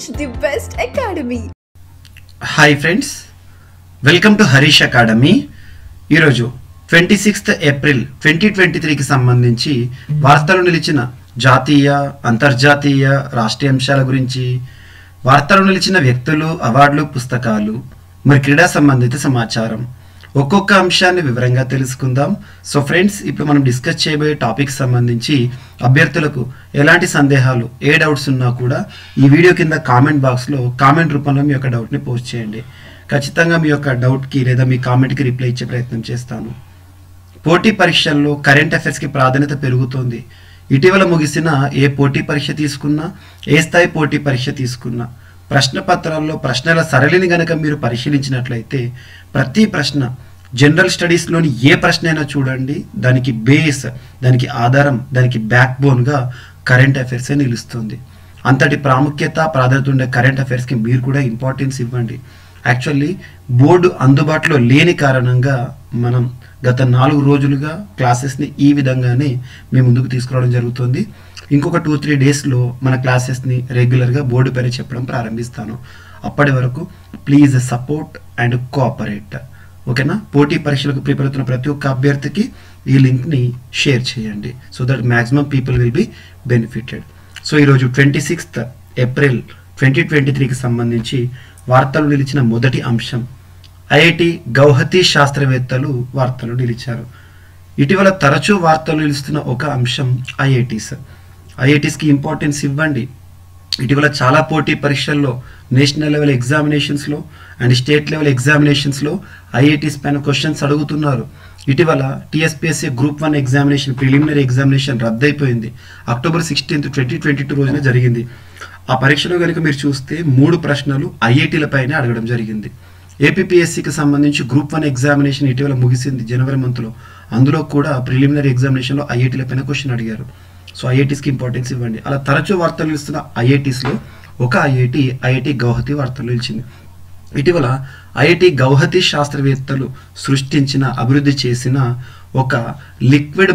Harish, the best academy. Hi friends, welcome to Harish academy. ఈరోజు 26th April 2023కి సంబంధించి వార్తలు నిలిచిన జాతీయ, అంతర్జాతీయ, రాష్ట్రీయ అంశాల గురించి, వార్తలు నిలిచిన వ్యక్తులు, అవార్డులు, పుస్తకాలు, మరి క్రీడా సంబంధిత సమాచారం, ఒక్కొక్క అంశాన్ని వివరంగా తెలుసుకుందాం. సో ఫ్రెండ్స్, ఇప్పుడు మనం డిస్కస్ చేయబోయే టాపిక్ సంబంధించి అభ్యర్థులకు ఎలాంటి సందేహాలు, ఏ డౌట్స్ ఉన్నా కూడా ఈ వీడియో కింద కామెంట్ బాక్స్లో కామెంట్ రూపంలో మీ యొక్క డౌట్ని పోస్ట్ చేయండి. ఖచ్చితంగా మీ యొక్క డౌట్కి లేదా మీ కామెంట్కి రిప్లై ఇచ్చే ప్రయత్నం చేస్తాను. పోటీ పరీక్షల్లో కరెంట్ అఫైర్స్కి ప్రాధాన్యత పెరుగుతోంది. ఇటీవల ముగిసిన ఏ పోటీ పరీక్ష తీసుకున్నా, ఏ స్థాయి పోటీ పరీక్ష తీసుకున్నా, ప్రశ్న పత్రాల్లో ప్రశ్నల సరళిని గనక మీరు పరిశీలించినట్లయితే ప్రతి ప్రశ్న జనరల్ స్టడీస్లోని ఏ ప్రశ్న అయినా చూడండి, దానికి బేస్, దానికి ఆధారం, దానికి బ్యాక్ బోన్గా కరెంట్ అఫైర్సే నిలుస్తుంది. అంతటి ప్రాముఖ్యత, ప్రాధాన్యత ఉండే కరెంట్ అఫైర్స్కి మీరు కూడా ఇంపార్టెన్స్ ఇవ్వండి. యాక్చువల్లీ బోర్డు అందుబాటులో లేని కారణంగా మనం గత 4 రోజులుగా క్లాసెస్ని ఈ విధంగానే మీ ముందుకు తీసుకురావడం జరుగుతుంది. ఇంకొక 2-3 డేస్లో మన క్లాసెస్ని రెగ్యులర్గా బోర్డు పైన చెప్పడం ప్రారంభిస్తాను. అప్పటి వరకు ప్లీజ్ సపోర్ట్ అండ్ కోఆపరేట్. ఓకేనా? పోటీ పరీక్షలకు ప్రిపేర్ అవుతున్న ప్రతి ఒక్క అభ్యర్థికి ఈ లింక్ని షేర్ చేయండి, so that maximum people will be benefited. So ఈరోజు 26th ఏప్రిల్ 2023కి సంబంధించి వార్తలు నిలిచిన మొదటి అంశం, ఐఐటి గౌహతి శాస్త్రవేత్తలు వార్తలు నిలిచారు. ఇటీవల తరచూ వార్తలు నిలుస్తున్న ఒక అంశం ఐఐటీస్కి ఇంపార్టెన్స్ ఇవ్వండి. ఇటీవల చాలా పోటీ పరీక్షల్లో, నేషనల్ లెవెల్ ఎగ్జామినేషన్స్లో అండ్ స్టేట్ లెవెల్ ఎగ్జామినేషన్స్లో ఐఐటీస్ పైన క్వశ్చన్స్ అడుగుతున్నారు. ఇటీవల TSPSC group 1 examination, preliminary examination రద్దయిపోయింది. అక్టోబర్ 16th 2022 రోజున జరిగింది. ఆ పరీక్షలో కనుక మీరు చూస్తే 3 ప్రశ్నలు ఐఐటీల పైన అడగడం జరిగింది. ఏపీపీఎస్సీకి సంబంధించి గ్రూప్ 1 ఎగ్జామినేషన్ ఇటీవల ముగిసింది జనవరి మంత్లో. అందులో కూడా ప్రిలిమినరీ ఎగ్జామినేషన్లో ఐఐటీల పైన క్వశ్చన్ అడిగారు. సో ఐఐటీస్కి ఇంపార్టెన్స్ ఇవ్వండి. అలా తరచూ వార్తలు నిలుస్తున్న ఐఐటీస్లో ఒక ఐఐటి గౌహతి వార్తలు నిలిచింది. ఇటీవల ఐఐటి గౌహతి శాస్త్రవేత్తలు సృష్టించిన, అభివృద్ధి చేసిన ఒక లిక్విడ్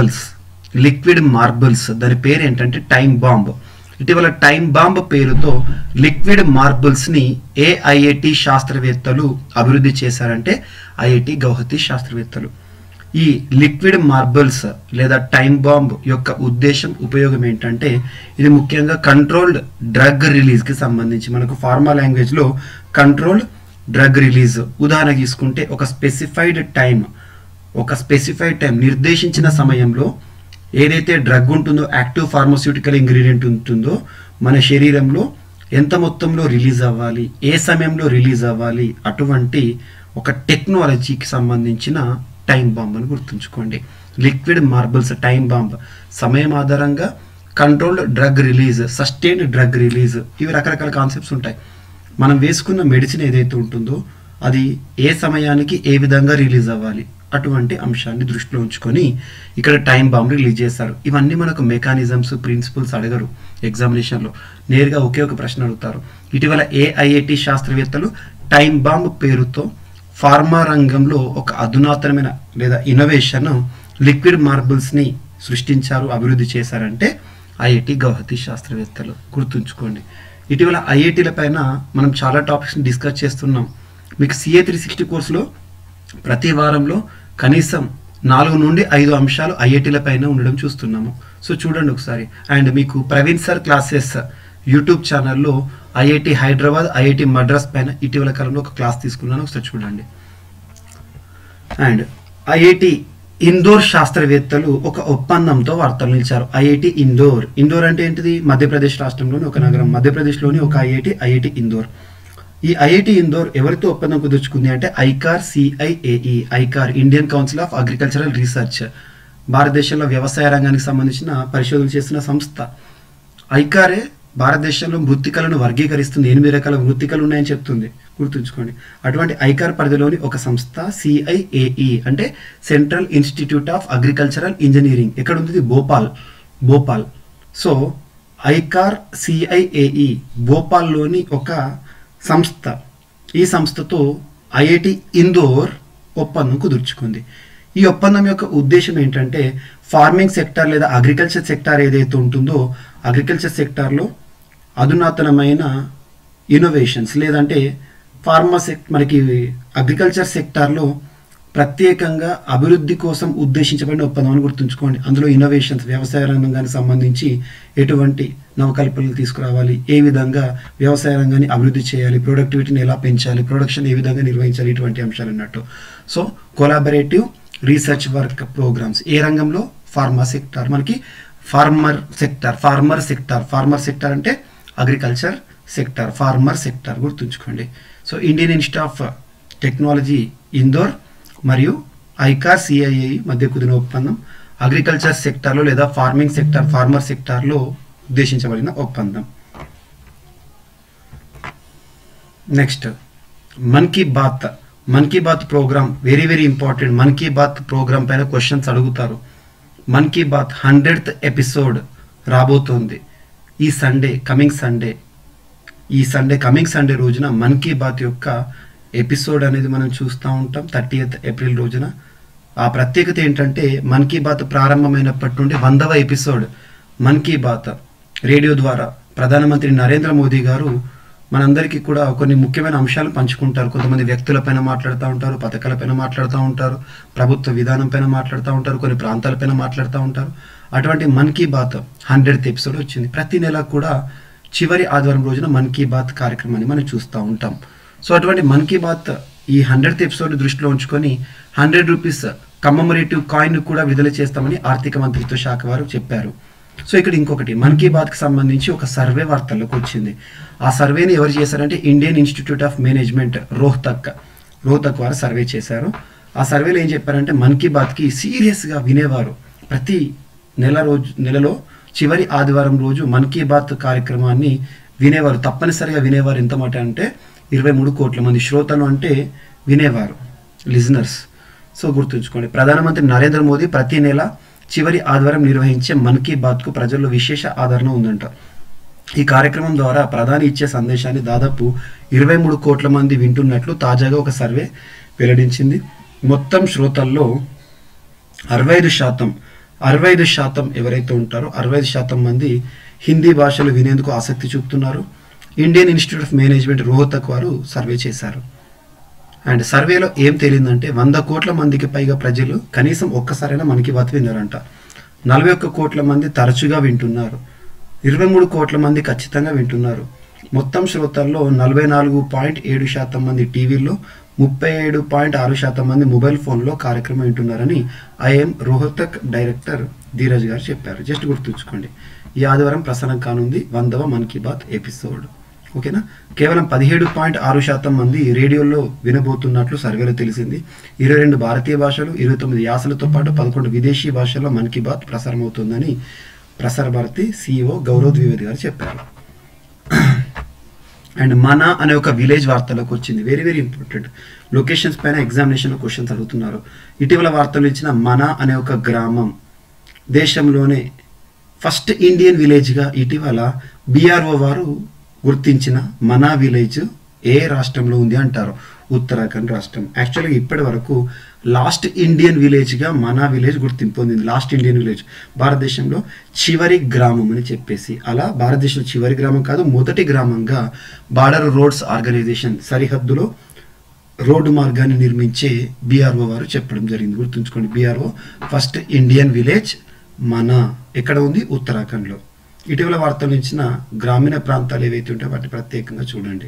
మార్బల్స్, దాని పేరు ఏంటంటే టైం బాంబ్. ఇటీవల టైం బాంబ్ పేరుతో లిక్విడ్ మార్బుల్స్ని ఏ ఐఐటి శాస్త్రవేత్తలు అభివృద్ధి చేశారంటే ఐఐటి గౌహతి శాస్త్రవేత్తలు. ఈ లిక్విడ్ మార్బుల్స్ లేదా టైం బాంబ్ యొక్క ఉద్దేశం, ఉపయోగం ఏంటంటే ఇది ముఖ్యంగా కంట్రోల్డ్ డ్రగ్ రిలీజ్కి సంబంధించి, మనకు ఫార్మా లాంగ్వేజ్లో కంట్రోల్డ్ డ్రగ్ రిలీజ్ ఉదాహరణ తీసుకుంటే ఒక స్పెసిఫైడ్ టైం నిర్దేశించిన సమయంలో ఏదైతే డ్రగ్ ఉంటుందో, యాక్టివ్ ఫార్మాస్యూటికల్ ఇంగ్రీడియంట్ ఉంటుందో మన శరీరంలో ఎంత మొత్తంలో రిలీజ్ అవ్వాలి, ఏ సమయంలో రిలీజ్ అవ్వాలి, అటువంటి ఒక టెక్నాలజీకి సంబంధించిన టైం బాంబ్ అని గుర్తుంచుకోండి. లిక్విడ్ మార్బుల్స్, టైం బాంబ్, సమయం ఆధారంగా controlled drug release, sustained drug release, ఇవి రకరకాల కాన్సెప్ట్స్ ఉంటాయి. మనం వేసుకున్న మెడిసిన్ ఏదైతే ఉంటుందో అది ఏ సమయానికి ఏ విధంగా రిలీజ్ అవ్వాలి, అటువంటి అంశాన్ని దృష్టిలో ఉంచుకొని ఇక్కడ టైం బాంబ్ రిలీజ్ చేస్తారు. ఇవన్నీ మనకు మెకానిజమ్స్, ప్రిన్సిపల్స్ అడగరు ఎగ్జామినేషన్లో, నేరుగా ఒకే ఒక ప్రశ్న అడుగుతారు. ఇటీవల ఏఐఐటి శాస్త్రవేత్తలు టైం బాంబ్ పేరుతో ఫార్మా రంగంలో ఒక అధునాతనమైన లేదా ఇన్నోవేషన్ లిక్విడ్ మార్బుల్స్ని సృష్టించారు, అభివృద్ధి చేశారంటే ఐఐటి గౌహతి శాస్త్రవేత్తలు. గుర్తుంచుకోండి. ఇటీవల ఐఐటీల పైన మనం చాలా టాపిక్స్ని డిస్కస్ చేస్తున్నాం. మీకు CA 360 కోర్సులో ప్రతి వారంలో కనీసం 4 నుండి 5 అంశాలు ఐఐటీల పైన ఉండడం చూస్తున్నాము. సో చూడండి ఒకసారి. అండ్ మీకు ప్రవీణ్ సార్ క్లాసెస్ యూట్యూబ్ ఛానల్లో ఐఐటి హైదరాబాద్, ఐఐటి మద్రాస్ పైన ఇటీవల కాలంలో ఒక క్లాస్ తీసుకున్నాను, ఒకసారి చూడండి. అండ్ ఐఐటి ఇందోర్ శాస్త్రవేత్తలు ఒక ఒప్పందంతో వార్తలు నిలిచారు. ఐఐటి ఇందోర్ అంటే ఏంటిది? మధ్యప్రదేశ్ రాష్ట్రంలోని ఒక నగరం, మధ్యప్రదేశ్లోని ఒక ఐఐటి ఇందోర్. ఈ ఐఐటి ఇందోర్ ఎవరితో ఒప్పందం కుదుర్చుకుంది అంటే ICAR, Indian council of agricultural research, భారతదేశంలో వ్యవసాయ రంగానికి సంబంధించిన పరిశోధనలు చేస్తున్న సంస్థ. ఐకారే భారతదేశంలో మృత్తికలను వర్గీకరిస్తుంది. 8 రకాల మృత్తికలు ఉన్నాయని చెప్తుంది, గుర్తుంచుకోండి. అటువంటి ఐకార్ పరిధిలోని ఒక సంస్థ CIAE అంటే central institute of agricultural engineering. ఎక్కడ ఉంది? భోపాల్. సో ఐకార్ CIAE భోపాల్లోని ఒక సంస్థ. ఈ సంస్థతో ఐఐటి ఇందోర్ ఒప్పందం కుదుర్చుకుంది. ఈ ఒప్పందం యొక్క ఉద్దేశం ఏంటంటే ఫార్మింగ్ సెక్టార్ లేదా అగ్రికల్చర్ సెక్టార్ ఏదైతే ఉంటుందో అగ్రికల్చర్ సెక్టార్లో అధునాతనమైన ఇన్నోవేషన్స్ లేదంటే మనకి అగ్రికల్చర్ సెక్టార్లో ప్రత్యేకంగా అభివృద్ధి కోసం ఉద్దేశించబడిన ఒప్పందం అని గుర్తుంచుకోండి. అందులో ఇన్నోవేషన్స్, వ్యవసాయ రంగానికి సంబంధించి ఎటువంటి నవకల్పనలు తీసుకురావాలి, ఏ విధంగా వ్యవసాయ రంగాన్ని అభివృద్ధి చేయాలి, ప్రొడక్టివిటీని ఎలా పెంచాలి, ప్రొడక్షన్ ఏ విధంగా నిర్వహించాలి, ఇటువంటి అంశాలు అన్నట్టు. So collaborative research work programmes ఏ రంగంలో? Pharma sector. మనకి ఫార్మర్ సెక్టార్ అంటే అగ్రికల్చర్ సెక్టార్, ఫార్మర్ సెక్టార్ గుర్తుంచుకోండి. So Indian institute of technology Indore మరియు ఐకార్ సిఐఐ మధ్య కుదిరిన ఒప్పందం అగ్రికల్చర్ సెక్టార్లో లేదా ఫార్మర్ సెక్టార్లో ఉద్దేశించబడిన ఒప్పందం. Next Mann Ki Baat programme, very very important. Mann Ki Baat programme పైన క్వశ్చన్స్ అడుగుతారు. మన్ కీ బాత్ 100th ఎపిసోడ్ రాబోతోంది కమింగ్ సండే రోజున మన్ కీ బాత్ యొక్క ఎపిసోడ్ అనేది మనం చూస్తూ ఉంటాం 30th ఏప్రిల్ రోజున. ఆ ప్రత్యేకత ఏంటంటే మన్ కీ బాత్ ప్రారంభమైనప్పటి నుండి 100వ ఎపిసోడ్ మన్ కీ బాత్ రేడియో ద్వారా ప్రధానమంత్రి నరేంద్ర మోదీ గారు మనందరికీ కూడా కొన్ని ముఖ్యమైన అంశాలు పంచుకుంటారు. కొంతమంది వ్యక్తులపైన మాట్లాడుతూ ఉంటారు, పథకాలపైన మాట్లాడుతూ ఉంటారు, ప్రభుత్వ విధానం పైన మాట్లాడుతూ ఉంటారు, కొన్ని ప్రాంతాలపైన మాట్లాడుతూ ఉంటారు. అటువంటి మన్ కీ బాత్ 100th ఎపిసోడ్ వచ్చింది. ప్రతి నెల కూడా చివరి ఆదివారం రోజున మన్ కీ బాత్ కార్యక్రమాన్ని మనం చూస్తూ ఉంటాం. సో అటువంటి మన్ కీ బాత్ ఈ 100th ఎపిసోడ్ దృష్టిలో ఉంచుకొని 100 రూపీస్ కమ్మమరేటివ్ కాయిన్ కూడా విడుదల చేస్తామని ఆర్థిక మంత్రిత్వ శాఖ వారు చెప్పారు. సో ఇక్కడ ఇంకొకటి మన్ కీ బాత్కి సంబంధించి ఒక సర్వే వార్తల్లోకి వచ్చింది. ఆ సర్వేని ఎవరు చేశారంటే Indian institute of management Rohtak వారు సర్వే చేశారు. ఆ సర్వేలో ఏం చెప్పారంటే మన్ కీ బాత్కి సీరియస్గా వినేవారు ప్రతి నెలలో చివరి ఆదివారం రోజు మన్ కీ బాత్ కార్యక్రమాన్ని వినేవారు, తప్పనిసరిగా వినేవారు. ఎంత మాట అంటే 23 కోట్ల మంది శ్రోతలు అంటే వినేవారు, లిజనర్స్. సో గుర్తుంచుకోండి, ప్రధానమంత్రి నరేంద్ర మోదీ ప్రతి నెల చివరి ఆదివారం నిర్వహించే మన్ కీ బాత్కు ప్రజల్లో విశేష ఆదరణ ఉందంట. ఈ కార్యక్రమం ద్వారా ప్రధాని ఇచ్చే సందేశాన్ని దాదాపు 23 కోట్ల మంది వింటున్నట్లు తాజాగా ఒక సర్వే వెల్లడించింది. మొత్తం శ్రోతల్లో 65% ఎవరైతే ఉంటారో 65% మంది హిందీ భాషలు వినేందుకు ఆసక్తి చూపుతున్నారు. Indian institute of management Rohtak వారు సర్వే చేశారు. అండ్ సర్వేలో ఏం తేలిందంటే 100 కోట్ల మందికి పైగా ప్రజలు కనీసం ఒక్కసారైనా మన్ కీ బాత్ విన్నారంట. 41 కోట్ల మంది తరచుగా వింటున్నారు. 23 కోట్ల మంది ఖచ్చితంగా వింటున్నారు. మొత్తం శ్రోతల్లో 44.7% మంది టీవీల్లో, 37.6% మంది మొబైల్ ఫోన్లో కార్యక్రమం వింటున్నారని ఐఎం రోహ్తక్ డైరెక్టర్ ధీరజ్ గారు చెప్పారు. జస్ట్ గుర్తుంచుకోండి, ఈ ఆదివారం ప్రసారం కానుంది 100వ మన్ కీ బాత్ ఎపిసోడ్. ఓకేనా. కేవలం 17.6% మంది రేడియోలో వినబోతున్నట్లు సర్వేలో తెలిసింది. 22 భారతీయ భాషలు, 29 యాసలతో పాటు 11 విదేశీ భాషల్లో మన్ కీ బాత్ ప్రసారం అవుతుందని ప్రసార భారతి CEO గౌరవ్ ద్వివేది గారు చెప్పారు. అండ్ మన అనే ఒక విలేజ్ వార్తలోకి వచ్చింది. Very very important. లొకేషన్స్ పైన ఎగ్జామినేషన్లో క్వశ్చన్స్ అడుగుతున్నారు. ఇటీవల వార్తలు ఇచ్చిన మన అనే ఒక గ్రామం దేశంలోనే ఫస్ట్ ఇండియన్ విలేజ్గా ఇటీవల BRO వారు గుర్తించిన మన విలేజ్ ఏ రాష్ట్రంలో ఉంది అంటారు? ఉత్తరాఖండ్ రాష్ట్రం. యాక్చువల్గా ఇప్పటి వరకు లాస్ట్ ఇండియన్ విలేజ్గా మన విలేజ్ గుర్తింపు పొందింది. లాస్ట్ ఇండియన్ విలేజ్, భారతదేశంలో చివరి గ్రామం అని చెప్పేసి. అలా భారతదేశంలో చివరి గ్రామం కాదు, మొదటి గ్రామంగా బార్డర్ రోడ్స్ ఆర్గనైజేషన్ సరిహద్దులో రోడ్డు మార్గాన్ని నిర్మించే BRO వారు చెప్పడం జరిగింది. గుర్తుంచుకోండి, BRO ఫస్ట్ ఇండియన్ విలేజ్ మన ఎక్కడ ఉంది? ఉత్తరాఖండ్లో. ఇటీవల వార్తలు ఇచ్చిన గ్రామీణ ప్రాంతాలు ఏవైతే ఉంటాయో వాటిని ప్రత్యేకంగా చూడండి.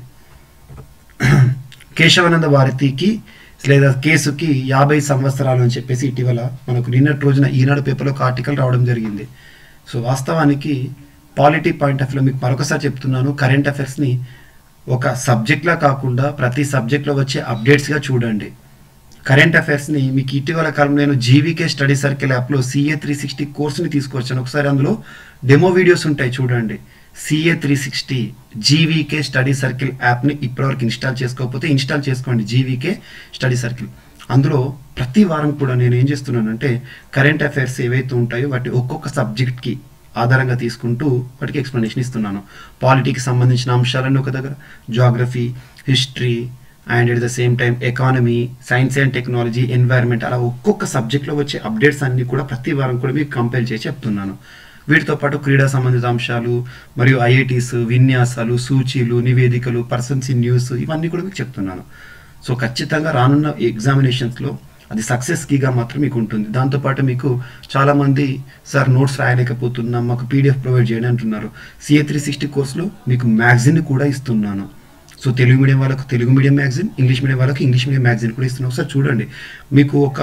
కేశవానంద భారతికి లేదా కేసుకి 50 సంవత్సరాలు అని చెప్పేసి ఇటీవల మనకు నిన్నటి రోజున ఈనాడు పేపర్లో ఒక ఆర్టికల్ రావడం జరిగింది. సో వాస్తవానికి పాలిటీ పాయింట్ ఆఫ్ వ్యూలో మీకు మరొకసారి చెప్తున్నాను, కరెంట్ అఫైర్స్ని ఒక సబ్జెక్ట్లా కాకుండా ప్రతి సబ్జెక్ట్లో వచ్చే అప్డేట్స్గా చూడండి. కరెంట్ అఫైర్స్ని మీకు ఇటీవల కాలంలో నేను జీవీకే స్టడీ సర్కిల్ యాప్లో CA 360 కోర్సుని తీసుకొచ్చాను. ఒకసారి అందులో డెమో వీడియోస్ ఉంటాయి చూడండి. CA 360 జీవీకే స్టడీ సర్కిల్ యాప్ని ఇప్పటివరకు ఇన్స్టాల్ చేసుకోకపోతే ఇన్స్టాల్ చేసుకోండి. GVK study circle. అందులో ప్రతి వారం కూడా నేను ఏం చేస్తున్నానంటే కరెంట్ అఫైర్స్ ఏవైతే ఉంటాయో వాటి ఒక్కొక్క సబ్జెక్ట్కి ఆధారంగా తీసుకుంటూ వాటికి ఎక్స్ప్లెనేషన్ ఇస్తున్నాను. పాలిటీకి సంబంధించిన అంశాలన్నీ ఒక దగ్గర, geography, history and at the same time economy, science and technology, environment, అలా ఒక్కొక్క సబ్జెక్ట్లో వచ్చే అప్డేట్స్ అన్నీ కూడా ప్రతి వారం కూడా మీకు కంపైల్ చేసి చెప్తున్నాను. వీటితో పాటు క్రీడా సంబంధిత అంశాలు మరియు ఐఐటీస్, విన్యాసాలు, సూచీలు, నివేదికలు, పర్సన్స్ ఇన్ న్యూస్ ఇవన్నీ కూడా మీకు చెప్తున్నాను. సో ఖచ్చితంగా రానున్న ఎగ్జామినేషన్స్లో అది సక్సెస్ కీగా మాత్రం మీకు ఉంటుంది. దాంతోపాటు మీకు చాలామంది సార్ నోట్స్ రాయలేకపోతున్నాం, మాకు పీడిఎఫ్ ప్రొవైడ్ చేయండి అంటున్నారు. CA 360 కోర్సులో మీకు మ్యాగజిన్ కూడా ఇస్తున్నాను. సో తెలుగు మీడియం వాళ్ళకు Telugu medium magazine, English medium వాళ్ళకు ఇంగ్లీష్ మీడియం మ్యాగజిన్ కూడా ఇస్తున్నాను. ఒకసారి చూడండి, మీకు ఒక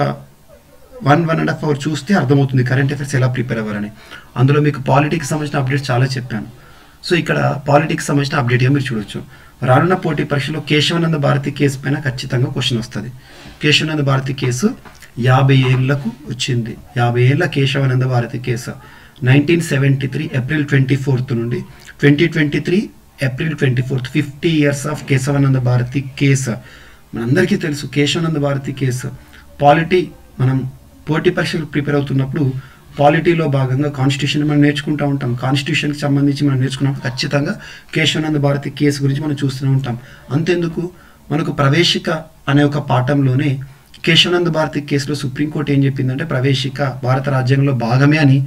1.5 అవర్ చూస్తే అర్థమవుతుంది కరెంట్ అఫైర్స్ ఎలా ప్రిపేర్ అవ్వాలని. అందులో మీకు పాలిటిక్స్ సంబంధించిన అప్డేట్స్ చాలా చెప్పాను. సో ఇక్కడ పాలిటిక్స్ సంబంధించిన అప్డేట్గా మీరు చూడొచ్చు. రానున్న పోటీ పరీక్షలో కేశవానంద భారతి కేసు పైన ఖచ్చితంగా క్వశ్చన్ వస్తుంది. కేశవానంద భారతి కేసు 50 ఏళ్లకు వచ్చింది. 50 ఏళ్ల కేశవానంద భారతి కేసు 1973 ఏప్రిల్ 24 నుండి 2023 April 24, 50 years of Kesavananda Bharati case. మనందరికీ తెలుసు కేశవానంద భారతి కేసు. మనం పోటీ పరీక్షలు ప్రిపేర్ అవుతున్నప్పుడు పాలిటీలో భాగంగా కాన్స్టిట్యూషన్ మనం నేర్చుకుంటూ ఉంటాం. కాన్స్టిట్యూషన్కి సంబంధించి మనం నేర్చుకున్నప్పుడు ఖచ్చితంగా కేశవానంద భారతి కేసు గురించి మనం చూస్తూనే ఉంటాం. అంతెందుకు, మనకు ప్రవేశిక అనే ఒక పాఠంలోనే కేశవానంద భారతి కేసులో సుప్రీంకోర్టు ఏం చెప్పిందంటే ప్రవేశిక భారత రాజ్యాంగంలో భాగమే అని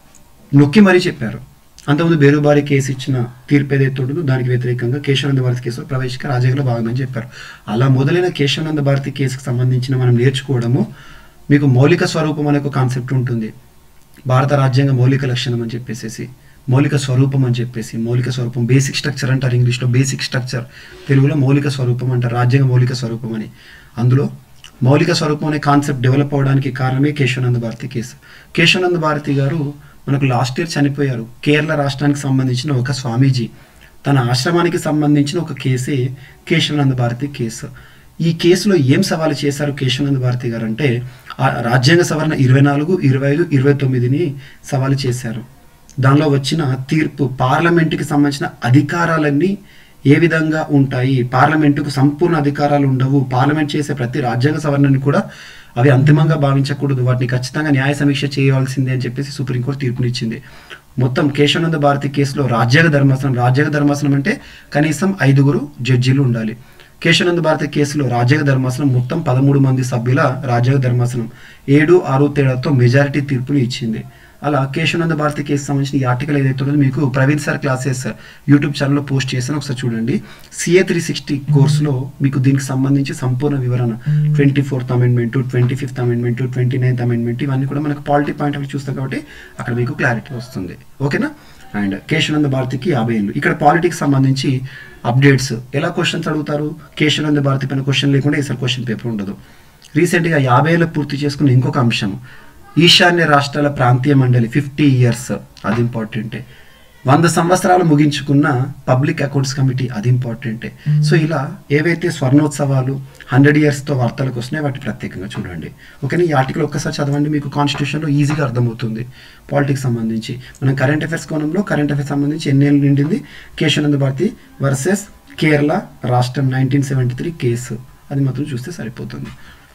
నొక్కి మరీ చెప్పారు. అంతకుముందు బేరుబారి కేసు ఇచ్చిన తీర్పు ఏదైతే ఉంటుందో దానికి వ్యతిరేకంగా కేశవానంద భారతి కేసులో ప్రవేశిక రాజ్యాంగంలో భాగమని చెప్పారు. అలా మొదలైన కేశవానంద భారతి కేసుకు సంబంధించిన మనం నేర్చుకోవడము, మీకు మౌలిక స్వరూపం అనే ఒక కాన్సెప్ట్ ఉంటుంది. భారత రాజ్యాంగ మౌలిక లక్షణం అని చెప్పేసి, మౌలిక స్వరూపం అని చెప్పేసి, మౌలిక స్వరూపం బేసిక్ స్ట్రక్చర్ అంటారు ఇంగ్లీష్లో, బేసిక్ స్ట్రక్చర్ తెలుగులో మౌలిక స్వరూపం అంటారు, రాజ్యాంగ మౌలిక స్వరూపం అని. అందులో మౌలిక స్వరూపం అనే కాన్సెప్ట్ డెవలప్ అవడానికి కారణమే కేశవానంద భారతి కేసు. కేశవానంద భారతి గారు మనకు లాస్ట్ ఇయర్ చనిపోయారు. కేరళ రాష్ట్రానికి సంబంధించిన ఒక స్వామీజీ తన ఆశ్రమానికి సంబంధించిన ఒక కేసే కేశవానంద భారతి కేసు. ఈ కేసులో ఏం సవాలు చేశారు కేశవానంద భారతి గారు అంటే రాజ్యాంగ సవరణ 24, 25, 29ని సవాలు చేశారు. దానిలో వచ్చిన తీర్పు పార్లమెంటుకి సంబంధించిన అధికారాలన్నీ ఏ విధంగా ఉంటాయి, పార్లమెంటుకు సంపూర్ణ అధికారాలు ఉండవు, పార్లమెంట్ చేసే ప్రతి రాజ్యాంగ సవరణని కూడా అవి అంతిమంగా భావించకూడదు, వాటిని ఖచ్చితంగా న్యాయ సమీక్ష చేయవలసిందే అని చెప్పేసి సుప్రీంకోర్టు తీర్పునిచ్చింది. మొత్తం కేశవానంద భారతి కేసులో రాజ్యాంగ ధర్మాసనం అంటే కనీసం 5 జడ్జీలు ఉండాలి. కేశవానంద భారతి కేసులో రాజ్యాంగ ధర్మాసనం మొత్తం 13 మంది సభ్యుల రాజ్యాంగ ధర్మాసనం 7-6 తేడాతో మెజారిటీ తీర్పులు ఇచ్చింది. అలా కేశవానంద భారతి కేసు సంబంధించిన ఈ ఆర్టికల్ ఏదైతే ఉందో మీకు ప్రవీణ్ సార్ క్లాసెస్ యూట్యూబ్ ఛానల్లో పోస్ట్ చేశాను, ఒకసారి చూడండి. CA 360 కోర్సులో మీకు దీనికి సంబంధించి సంపూర్ణ వివరణ 24th amendment, 25th amendment, 29th amendment ఇవన్నీ కూడా మనకు పాలిటీ పాయింట్ ఆఫ్ వ్యూ చూస్తాం కాబట్టి అక్కడ మీకు క్లారిటీ వస్తుంది. ఓకేనా? అండ్ కేశవానంద భారతికి 50 ఏళ్ళు. ఇక్కడ పాలిటిక్స్ సంబంధించి అప్డేట్స్ ఎలా క్వశ్చన్స్ అడుగుతారు, కేశవానంద భారతి పైన క్వశ్చన్ లేకుండా ఈసారి క్వశ్చన్ పేపర్ ఉండదు. రీసెంట్గా 50 ఏళ్ళు పూర్తి చేసుకున్న ఇంకొక అంశం ఈశాన్య రాష్ట్రాల ప్రాంతీయ మండలి 50 years, అది ఇంపార్టెంటే. 100 సంవత్సరాలు ముగించుకున్న పబ్లిక్ అకౌంట్స్ కమిటీ, అది ఇంపార్టెంటే. సో ఇలా ఏవైతే స్వర్ణోత్సవాలు 100 yearsతో వార్తలకు వస్తున్నాయి వాటి ప్రత్యేకంగా చూడండి. ఓకేనా? ఈ ఆర్టికల్ ఒక్కసారి చదవండి, మీకు కాన్స్టిట్యూషన్లో ఈజీగా అర్థమవుతుంది. పాలిటిక్స్ సంబంధించి మనం కరెంట్ అఫైర్స్ కోణంలో కరెంట్ అఫైర్స్ సంబంధించి ఎన్నేళ్ళు నిండింది కేశవానంద భారతి వర్సెస్ కేరళ రాష్ట్రం 1973 కేసు, అది మాత్రం చూస్తే సరిపోతుంది.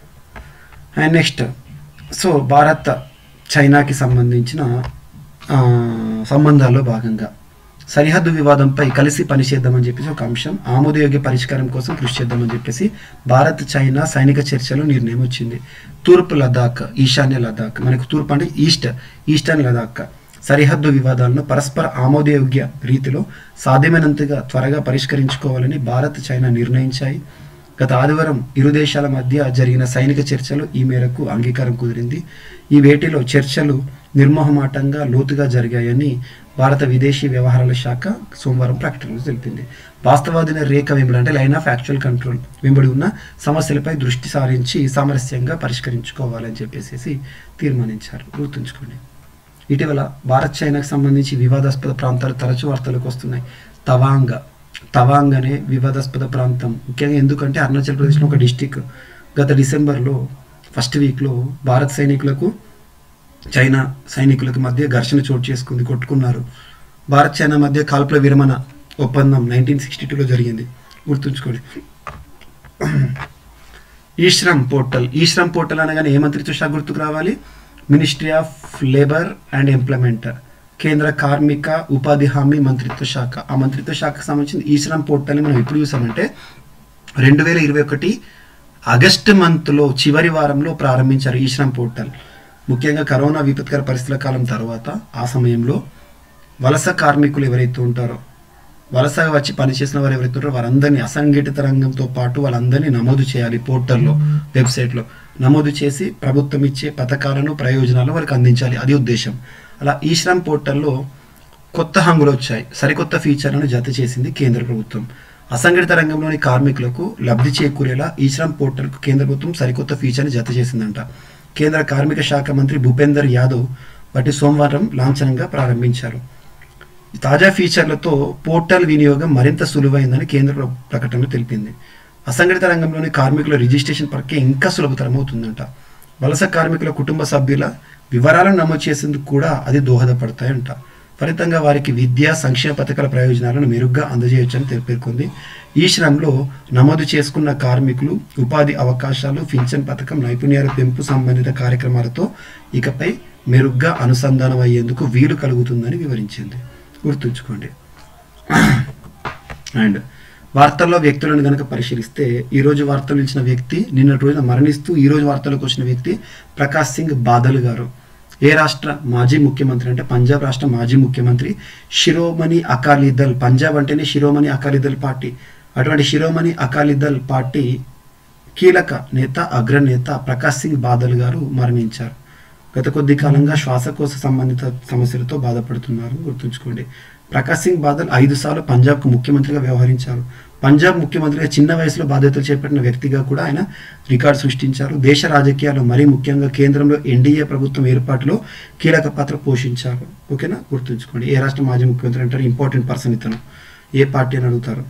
అండ్ నెక్స్ట్, సో భారత్ చైనాకి సంబంధించిన సంబంధాల్లో భాగంగా సరిహద్దు వివాదంపై కలిసి పనిచేద్దామని చెప్పేసి ఒక అంశం, ఆమోదయోగ్య పరిష్కారం కోసం కృషి చేద్దామని చెప్పేసి భారత్ చైనా సైనిక చర్చలో నిర్ణయం వచ్చింది. తూర్పు లదాఖ్, ఈశాన్య లదాఖ్, మనకు తూర్పు అంటే ఈస్టర్న్ లదాఖ్ సరిహద్దు వివాదాలను పరస్పర ఆమోదయోగ్య రీతిలో సాధ్యమైనంతగా త్వరగా పరిష్కరించుకోవాలని భారత్ చైనా నిర్ణయించాయి. గత ఆదివారం ఇరు దేశాల మధ్య జరిగిన సైనిక చర్చలు ఈ మేరకు అంగీకారం కుదిరింది. ఈ భేటీలో చర్చలు నిర్మోహమాటంగా లోతుగా జరిగాయని భారత విదేశీ వ్యవహారాల శాఖ సోమవారం ప్రకటనలో తెలిపింది. వాస్తవాధీన రేఖ వెంబడి అంటే లైన్ ఆఫ్ యాక్చువల్ కంట్రోల్ వెంబడి ఉన్న సమస్యలపై దృష్టి సారించి సామరస్యంగా పరిష్కరించుకోవాలని చెప్పేసి తీర్మానించారు. గుర్తుంచుకోండి. ఇటీవల భారత్ చైనాకు సంబంధించి వివాదాస్పద ప్రాంతాలు తరచూ వార్తలకు వస్తున్నాయి. తవాంగ్ అనే వివాదాస్పద ప్రాంతం ముఖ్యంగా ఎందుకంటే అరుణాచల్ ప్రదేశ్లో ఒక డిస్టిక్ గత డిసెంబర్లో ఫస్ట్ వీక్లో భారత్ సైనికులకు చైనా సైనికులకు మధ్య ఘర్షణ చోటు చేసుకుంది, కొట్టుకున్నారు. భారత్ చైనా మధ్య కాల్పుల విరమణ ఒప్పందం 1962లో జరిగింది, గుర్తుంచుకోండి. ఈ శ్రమ్ పోర్టల్ అనగానే ఏ మంత్రిత్వ శాఖ గుర్తుకు రావాలి? Ministry of labour and employment, కేంద్ర కార్మిక ఉపాధి హామీ మంత్రిత్వ శాఖ. ఆ మంత్రిత్వ శాఖకు సంబంధించిన ఈ శ్రమ్ పోర్టల్ని మనం ఎప్పుడు చూసామంటే 2021 ఆగస్టు మంత్లో చివరి వారంలో ప్రారంభించారు ఈ శ్రమ్ పోర్టల్. ముఖ్యంగా కరోనా విపత్కర పరిస్థితుల కాలం తర్వాత ఆ సమయంలో వలస కార్మికులు ఎవరైతే ఉంటారో, వలసగా వచ్చి పనిచేసిన వారు ఎవరైతే ఉంటారో వారందరినీ అసంఘటిత రంగంతో పాటు వాళ్ళందరినీ నమోదు చేయాలి. పోర్టల్లో, వెబ్సైట్లో నమోదు చేసి ప్రభుత్వం ఇచ్చే పథకాలను, ప్రయోజనాలను వారికి అందించాలి. అది ఉద్దేశం. అలా ఈ శ్రమ్ పోర్టల్లో కొత్త హంగులు వచ్చాయి. సరికొత్త ఫీచర్లను జత చేసింది కేంద్ర ప్రభుత్వం. అసంఘటిత రంగంలోని కార్మికులకు లబ్ధి చేకూరేలా ఈ శ్రమ్ పోర్టల్కు కేంద్ర ప్రభుత్వం సరికొత్త ఫీచర్ని జత చేసిందంట. కేంద్ర కార్మిక శాఖ మంత్రి భూపేందర్ యాదవ్ వాటి సోమవారం లాంఛనంగా ప్రారంభించారు. తాజా ఫీచర్లతో పోర్టల్ వినియోగం మరింత సులువైందని కేంద్ర ప్రకటనలో తెలిపింది. అసంఘటిత రంగంలోని కార్మికుల రిజిస్ట్రేషన్ ప్రక్రియ ఇంకా సులభతరం అవుతుందంట. వలస కార్మికుల కుటుంబ సభ్యుల వివరాలను నమోదు చేసేందుకు కూడా అది దోహదపడతాయంట. ఫలితంగా వారికి విద్యా సంక్షేమ పథకాల ప్రయోజనాలను మెరుగ్గా అందజేయొచ్చని పేర్కొంది. ఈ శ్రమ్లో నమోదు చేసుకున్న కార్మికులు ఉపాధి అవకాశాలు, పింఛన్ పథకం, నైపుణ్యాల పెంపు సంబంధిత కార్యక్రమాలతో ఇకపై మెరుగ్గా అనుసంధానం అయ్యేందుకు వీలు కలుగుతుందని వివరించింది. గుర్తుంచుకోండి. అండ్ వార్తల్లో వ్యక్తులను కనుక పరిశీలిస్తే ఈరోజు వార్తలు ఇచ్చిన వ్యక్తి నిన్నటి రోజున మరణిస్తూ ఈరోజు వార్తలకు వచ్చిన వ్యక్తి ప్రకాష్ సింగ్ బాదల్ గారు. ఏ రాష్ట్ర మాజీ ముఖ్యమంత్రి అంటే పంజాబ్ రాష్ట్ర మాజీ ముఖ్యమంత్రి, శిరోమణి అకాలీదళ్, పంజాబ్ అంటేనే శిరోమణి అకాలీదళ్ పార్టీ. అటువంటి శిరోమణి అకాలీదళ్ పార్టీ కీలక నేత, అగ్రనేత ప్రకాష్ సింగ్ బాదల్ గారు మరణించారు. గత కొద్ది కాలంగా శ్వాసకోశ సంబంధిత సమస్యలతో బాధపడుతున్నారు. గుర్తుంచుకోండి. ప్రకాష్ సింగ్ బాదల్ 5 సార్లు పంజాబ్కు ముఖ్యమంత్రిగా వ్యవహరించారు. పంజాబ్ ముఖ్యమంత్రిగా చిన్న వయసులో బాధ్యతలు చేపట్టిన వ్యక్తిగా కూడా ఆయన రికార్డు సృష్టించారు. దేశ రాజకీయాల్లో మరీ ముఖ్యంగా కేంద్రంలో ఎన్డీఏ ప్రభుత్వం ఏర్పాటులో కీలక పాత్ర పోషించారు. ఓకేనా, గుర్తుంచుకోండి. ఏ రాష్ట్ర మాజీ ముఖ్యమంత్రి అంటారు, ఇంపార్టెంట్ పర్సన్ ఇతను, ఏ పార్టీ అని అడుగుతారు.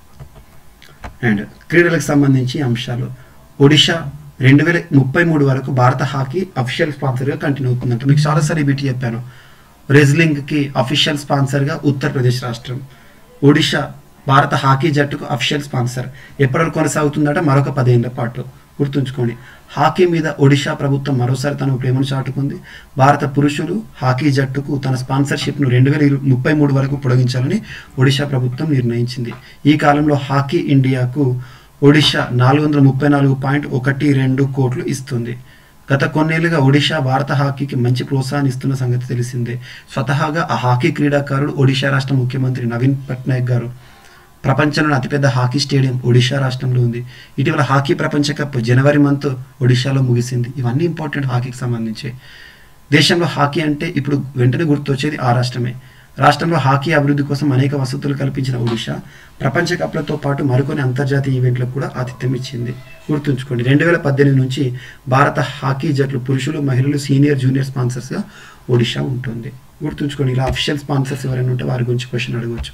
అండ్ క్రీడలకు సంబంధించి అంశాలు. ఒడిషా 2033 వరకు భారత హాకీ అఫీషియల్ స్పాన్సర్గా కంటిన్యూ అవుతుందంట. మీకు చాలాసార్లు ఈ బిటి చెప్పాను. రెజ్లింగ్కి అఫీషియల్ స్పాన్సర్గా ఉత్తరప్రదేశ్ రాష్ట్రం. ఒడిషా భారత హాకీ జట్టుకు అఫీషియల్ స్పాన్సర్. ఎప్పటివరకు కొనసాగుతుందట? మరొక 10 ఏళ్ల పాటు. గుర్తుంచుకోండి. హాకీ మీద ఒడిషా ప్రభుత్వం మరోసారి తన ప్రేమను చాటుకుంది. భారత పురుషులు హాకీ జట్టుకు తన స్పాన్సర్షిప్ను 2033 వరకు పొడిగించాలని ఒడిషా ప్రభుత్వం నిర్ణయించింది. ఈ కాలంలో హాకీ ఇండియాకు ఒడిషా 434.12 కోట్లు ఇస్తుంది. గత కొన్నేళ్లుగా ఒడిషా భారత హాకీకి మంచి ప్రోత్సాహాన్ని ఇస్తున్న సంగతి తెలిసిందే. స్వతహాగా ఆ హాకీ క్రీడాకారుడు ఒడిషా రాష్ట్ర ముఖ్యమంత్రి నవీన్ పట్నాయక్ గారు. ప్రపంచంలోని అతిపెద్ద హాకీ స్టేడియం ఒడిషా రాష్ట్రంలో ఉంది. ఇటీవల హాకీ ప్రపంచ కప్ జనవరి మంత్ ఒడిషాలో ముగిసింది. ఇవన్నీ ఇంపార్టెంట్ హాకీకి సంబంధించి. దేశంలో హాకీ అంటే ఇప్పుడు వెంటనే గుర్తొచ్చేది ఆ రాష్ట్రమే. రాష్ట్రంలో హాకీ అభివృద్ధి కోసం అనేక వసతులు కల్పించిన ఒడిషా ప్రపంచ కప్లతో పాటు మరికొన్ని అంతర్జాతీయ ఈవెంట్లకు కూడా ఆతిథ్యం ఇచ్చింది. గుర్తుంచుకోండి. 2018 నుంచి భారత హాకీ జట్లు పురుషులు, మహిళలు, సీనియర్, జూనియర్ స్పాన్సర్స్గా ఒడిషా ఉంటుంది. గుర్తుంచుకోండి. ఇలా అఫీషియల్ స్పాన్సర్స్ ఎవరైనా ఉంటే వారి గురించి క్వశ్చన్ అడగవచ్చు.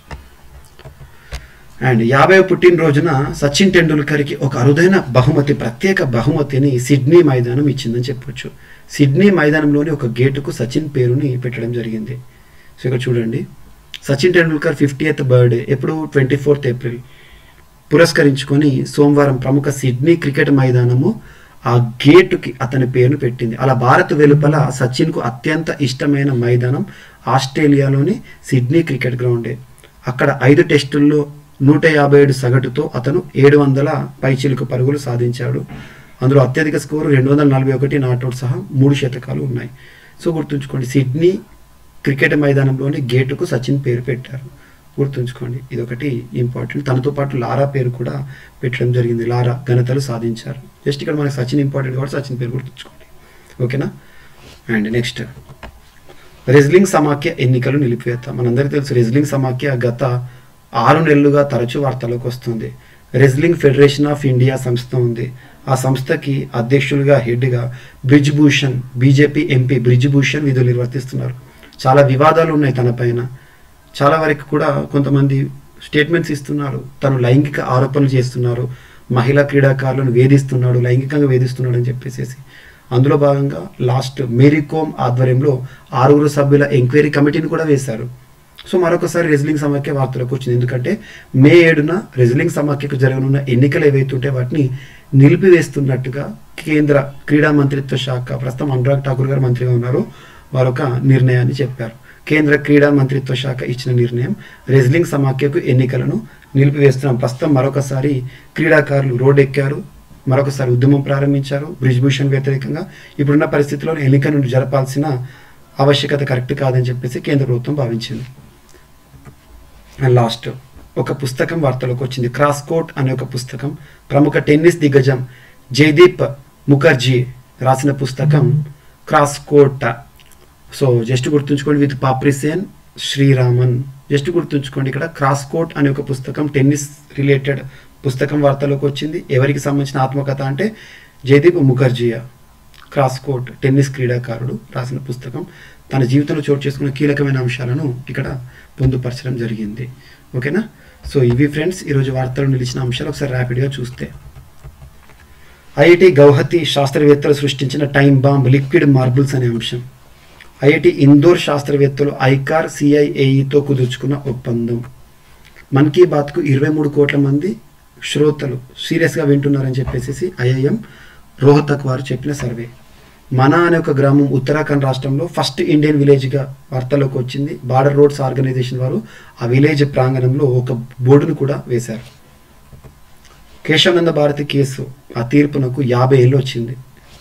అండ్ 50వ పుట్టినరోజున సచిన్ టెండూల్కర్కి ఒక అరుదైన బహుమతి, ప్రత్యేక బహుమతిని సిడ్నీ మైదానం ఇచ్చిందని చెప్పొచ్చు. సిడ్నీ మైదానంలోని ఒక గేటుకు సచిన్ పేరుని పెట్టడం జరిగింది. సో ఇక్కడ చూడండి. సచిన్ టెండూల్కర్ 50th బర్త్డే ఎప్పుడు 24th ఏప్రిల్ పురస్కరించుకొని సోమవారం ప్రముఖ సిడ్నీ క్రికెట్ మైదానము ఆ గేటుకి అతని పేరును పెట్టింది. అలా భారత్ వెలుపల సచిన్కు అత్యంత ఇష్టమైన మైదానం ఆస్ట్రేలియాలోని సిడ్నీ క్రికెట్ గ్రౌండే. అక్కడ 5 టెస్టుల్లో 157 సగటుతో అతను 700 పైచిలుకు పరుగులు సాధించాడు. అందులో అత్యధిక స్కోరు 241 నాట్అవుట్ సహా 3 శతకాలు ఉన్నాయి. సో గుర్తుంచుకోండి. సిడ్నీ క్రికెట్ మైదానంలోని గేటుకు సచిన్ పేరు పెట్టారు. గుర్తుంచుకోండి. ఇదొకటి ఇంపార్టెంట్. తనతో పాటు లారా పేరు కూడా పెట్టడం జరిగింది. లారా ఘనతలు సాధించారు. జస్ట్ ఇక్కడ మనకి సచిన్ ఇంపార్టెంట్ కాబట్టి సచిన్ పేరు గుర్తుంచుకోండి. ఓకేనా. అండ్ నెక్స్ట్, రెజ్లింగ్ సమాఖ్య ఎన్నికలు నిలిపివేత. మనందరికీ తెలుసు రెజ్లింగ్ సమాఖ్య గత 6 నెలలుగా తరచూ వార్తల్లోకి వస్తుంది. రెజ్లింగ్ ఫెడరేషన్ ఆఫ్ ఇండియా సంస్థ ఉంది. ఆ సంస్థకి అధ్యక్షులుగా, హెడ్గా బ్రిజ్భూషణ్, బీజేపీ ఎంపీ బ్రిజ్భూషణ్ విధులు నిర్వర్తిస్తున్నారు. చాలా వివాదాలు ఉన్నాయి తన పైన. చాలా వరకు కూడా కొంతమంది స్టేట్మెంట్స్ ఇస్తున్నారు. తను లైంగిక ఆరోపణలు చేస్తున్నారు, మహిళా క్రీడాకారులను వేధిస్తున్నాడు, లైంగికంగా వేధిస్తున్నాడు అని చెప్పేసి. అందులో భాగంగా లాస్ట్ మేరీ కోమ్ ఆధ్వర్యంలో 6 సభ్యుల ఎంక్వైరీ కమిటీని కూడా వేశారు. సో మరొకసారి రెజ్లింగ్ సమాఖ్య వార్తలకు వచ్చింది. ఎందుకంటే మే 7న రెజ్లింగ్ సమాఖ్యకు జరగనున్న ఎన్నికలు ఏవైతే ఉంటే వాటిని నిలిపివేస్తున్నట్టుగా కేంద్ర క్రీడా మంత్రిత్వ శాఖ, ప్రస్తుతం అనురాగ్ ఠాకూర్ గారు మంత్రిగా ఉన్నారు, వారొక నిర్ణయాన్ని చెప్పారు. కేంద్ర క్రీడా మంత్రిత్వ శాఖ ఇచ్చిన నిర్ణయం, రెజ్లింగ్ సమాఖ్యకు ఎన్నికలను నిలిపివేస్తున్నాం. ప్రస్తుతం మరొకసారి క్రీడాకారులు రోడ్డెక్కారు, మరొకసారి ఉద్యమం ప్రారంభించారు బ్రిజ్భూషణ్ వ్యతిరేకంగా. ఇప్పుడున్న పరిస్థితుల్లో ఎన్నికలను జరపాల్సిన ఆవశ్యకత కరెక్ట్ కాదని చెప్పేసి కేంద్ర ప్రభుత్వం భావించింది. అండ్ లాస్ట్ ఒక పుస్తకం వార్తలోకి వచ్చింది. క్రాస్ కోర్ట్ అనే ఒక పుస్తకం ప్రముఖ టెన్నిస్ దిగ్గజం జయదీప్ ముఖర్జీ రాసిన పుస్తకం క్రాస్ కోర్ట్. సో జస్ట్ గుర్తుంచుకోండి, విత్ పాప్రిసేన్ శ్రీరామన్. జస్ట్ గుర్తుంచుకోండి, ఇక్కడ క్రాస్ కోర్ట్ అనే ఒక పుస్తకం టెన్నిస్ రిలేటెడ్ పుస్తకం వార్తలోకి వచ్చింది. ఎవరికి సంబంధించిన ఆత్మకథ అంటే Jaydeep Mukherjee. Cross court tennis క్రీడాకారుడు రాసిన పుస్తకం తన జీవితంలో చోటు చేసుకున్న కీలకమైన అంశాలను ఇక్కడ పొందుపరచడం జరిగింది. ఓకేనా? సో ఇవి ఫ్రెండ్స్ ఈరోజు వార్తలు నిలిచిన అంశాలు. ఒకసారి ర్యాపిడ్గా చూస్తే, ఐఐటి గౌహతి శాస్త్రవేత్తలు సృష్టించిన టైం బాంబ్ లిక్విడ్ మార్బుల్స్ అనే అంశం. ఐఐటి ఇందోర్ శాస్త్రవేత్తలు ఐకార్ సిఐఏఈతో కుదుర్చుకున్న ఒప్పందం. మన్ కీ బాత్కు 23 కోట్ల మంది శ్రోతలు సీరియస్గా వింటున్నారని చెప్పేసి ఐఐఎం రోహతక్ వారు చెప్పిన సర్వే. మనా అనే ఒక గ్రామం ఉత్తరాఖండ్ రాష్ట్రంలో ఫస్ట్ ఇండియన్ విలేజ్గా వార్తల్లోకి వచ్చింది. బార్డర్ రోడ్స్ ఆర్గనైజేషన్ వారు ఆ విలేజ్ ప్రాంగణంలో ఒక బోర్డును కూడా వేశారు. కేశవానంద భారతి కేసు ఆ తీర్పునకు 50 ఏళ్ళు వచ్చింది.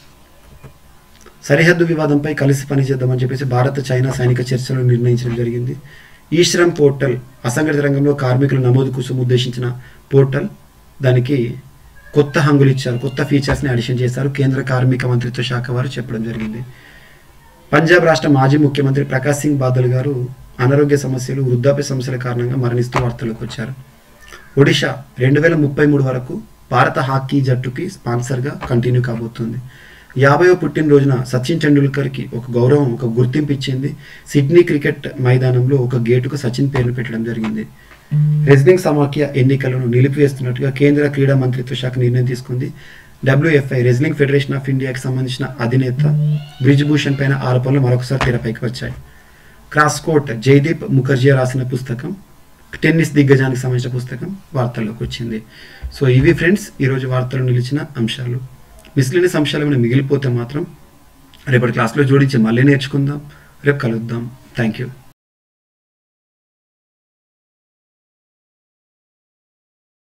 సరిహద్దు వివాదంపై కలిసి పనిచేద్దామని చెప్పేసి భారత చైనా సైనిక చర్చలు నిర్ణయించడం జరిగింది. ఈ శ్రమ్ పోర్టల్ అసంఘటిత రంగంలో కార్మికుల నమోదు కోసం ఉద్దేశించిన పోర్టల్, దానికి కొత్త హంగులు ఇచ్చారు, కొత్త ఫీచర్స్ని అడిషన్ చేశారు. కేంద్ర కార్మిక మంత్రిత్వ శాఖ వారు చెప్పడం జరిగింది. పంజాబ్ రాష్ట్ర మాజీ ముఖ్యమంత్రి ప్రకాష్ సింగ్ బాదల్ గారు అనారోగ్య సమస్యలు, వృద్ధాప్య సమస్యల కారణంగా మరణిస్తూ వార్తలకు వచ్చారు. ఒడిషా 2033 వరకు భారత హాకీ జట్టుకి స్పాన్సర్గా కంటిన్యూ కాబోతుంది. 50వ పుట్టినరోజున సచిన్ టెండూల్కర్కి ఒక గౌరవం, ఒక గుర్తింపు ఇచ్చింది. సిడ్నీ క్రికెట్ మైదానంలో ఒక గేటుకు సచిన్ పేరు పెట్టడం జరిగింది. రెజ్లింగ్ సమాఖ్య ఎన్నికలను నిలిపివేస్తున్నట్టుగా కేంద్ర క్రీడా మంత్రిత్వ శాఖ నిర్ణయం తీసుకుంది. WFI రెజ్లింగ్ ఫెడరేషన్ ఆఫ్ ఇండియాకి సంబంధించిన అధినేత బ్రిజ్భూషణ్ పైన ఆరోపణలు మరొకసారి తెరపైకి వచ్చాయి. క్రాస్ కోర్ట్ జయదీప్ ముఖర్జీ రాసిన పుస్తకం, టెన్నిస్ దిగ్గజానికి సంబంధించిన పుస్తకం వార్తల్లోకి వచ్చింది. సో ఇవి ఫ్రెండ్స్ ఈరోజు వార్తలు నిలిచిన అంశాలు. మిస్లేనియస్ అంశాలు ఏమైనా మిగిలిపోతే మాత్రం రేపటి క్లాస్లో జోడించి మళ్ళీ నేర్చుకుందాం. రేపు కలుద్దాం. Thank you.